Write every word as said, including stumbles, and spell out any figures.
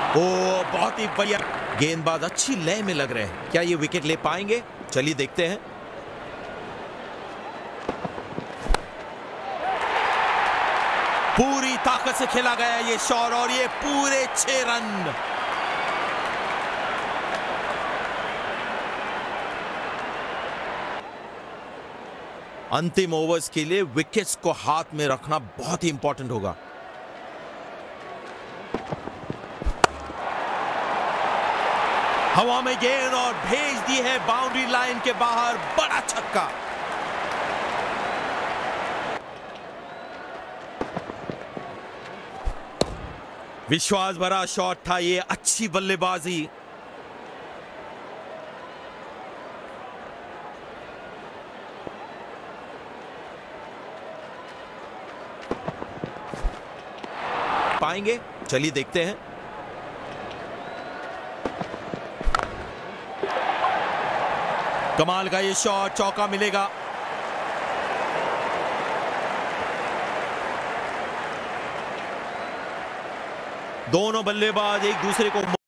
ओ बहुत ही बढ़िया गेंदबाज, अच्छी लय में लग रहे हैं। क्या ये विकेट ले पाएंगे? चलिए देखते हैं। पूरी ताकत से खेला गया ये शॉट और ये पूरे छह रन। अंतिम ओवर्स के लिए विकेट्स को हाथ में रखना बहुत ही इंपॉर्टेंट होगा। हवा में गेंद और भेज दी है बाउंड्री लाइन के बाहर, बड़ा छक्का। विश्वास भरा शॉट था ये, अच्छी बल्लेबाजी। पाएंगे? चलिए देखते हैं। कमाल का ये शॉट, चौका मिलेगा। दोनों बल्लेबाज एक दूसरे को